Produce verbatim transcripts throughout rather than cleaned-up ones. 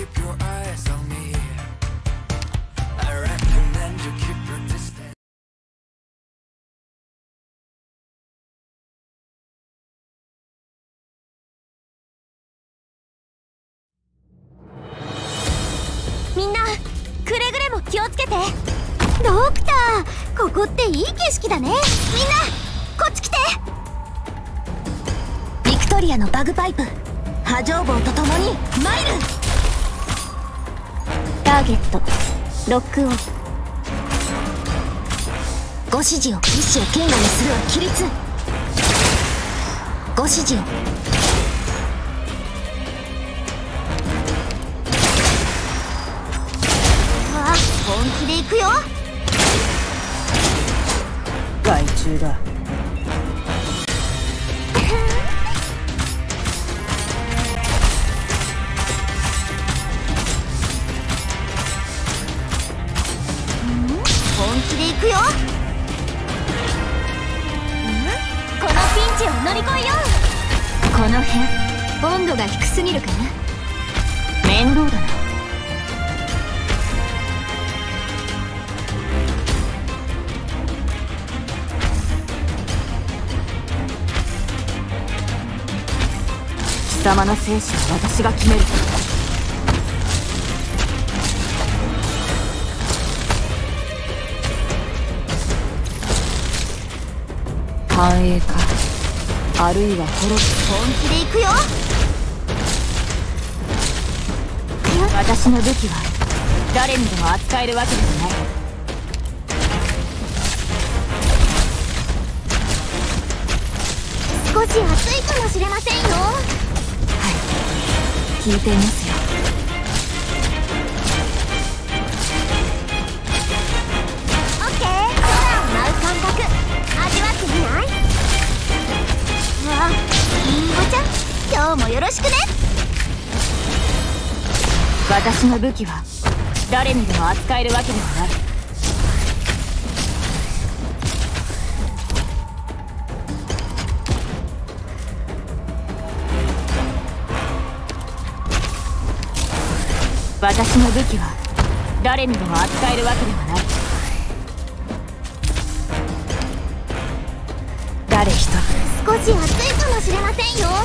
みんなくれぐれも気をつけて。ドクター、ここっていい景色だね。みんなこっち来て。ビクトリアのバグパイプ波状棒とともにマイル。ターゲットロックオン。ご指示を。意志を堅固にするは規律。ご指示を。わあ、本気で行くよ。 害虫だ。 本気で行くよ。ん？このピンチを乗り越えよう。この辺温度が低すぎるかな。面倒だな。貴様の生死は私が決める。 繁栄か、あるいは滅ぶ。 本気で行くよ。私の武器は誰にでも扱えるわけではない。少し暑いかもしれませんよ。はい、聞いていますよ。オッケー、空を舞う感覚味わってみない？わあ、リンゴちゃん、今日もよろしくね。私の武器は誰にでも扱えるわけではない。私の武器は誰にでも扱えるわけではない。誰一人。少し暑いかもしれませんよ。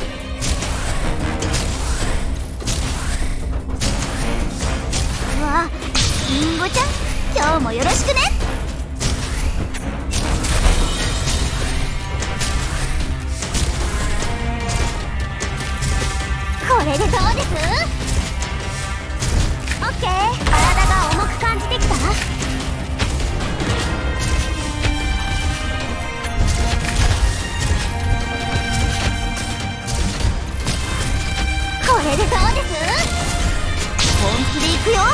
うわ、リンゴちゃん、今日もよろしくね。これでどうです？オッケー、体が重く感じてきた？これでどうです？本気で行くよ。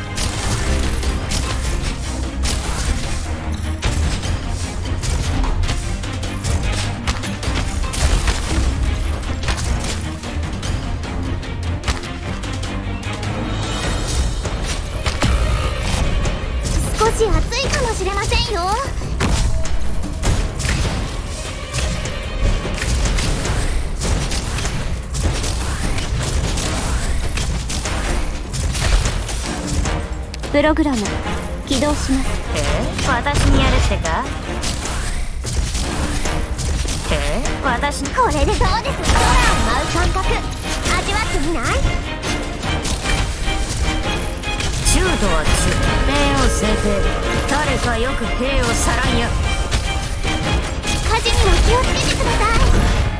少し暑いかもしれませんよ。プログラム起動します。 え？私にやるってか？え？私これでどうです？空を舞う感覚味わってみない？ 中度は中。帝王聖帝、誰かよく兵をさらんや。 火事には気をつけてください。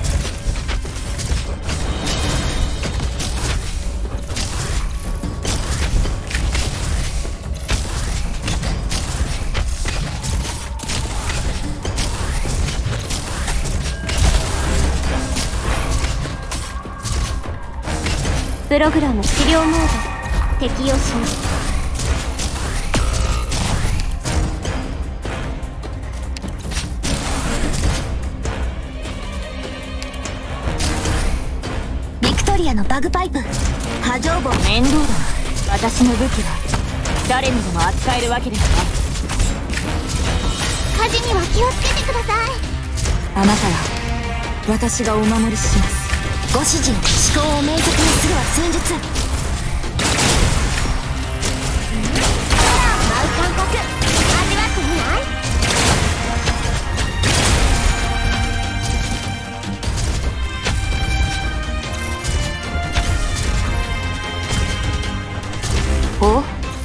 プログラム治療モード適用します。ビクトリアのバグパイプ波状棒。 面倒だな。私の武器は誰にでも扱えるわけではない。 火事には気をつけてください。 あなたは私がお守りします。 ご指示を。思考を明晰にするは戦術。 感覚味わってみない？ お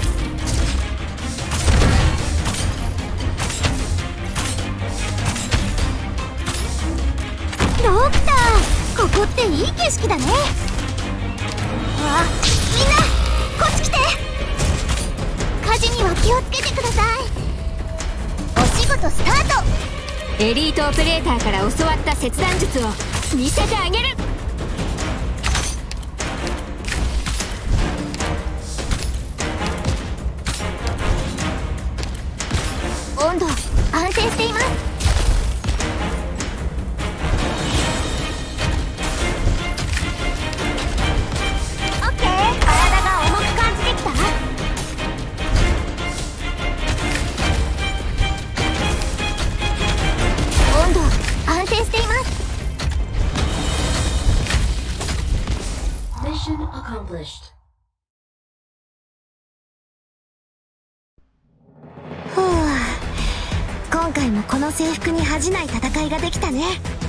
ドクター、ここっていい景色だね。わあ、みんなこっち来て。火事には気をつけてください。お仕事スタート。 エリートオペレーターから教わった切断術を見せてあげる。 温度安定しています。オッケー、体が重く感じてきた？温度安定しています。 Mission accomplished. ふう、今回もこの制服に恥じない戦いができたね。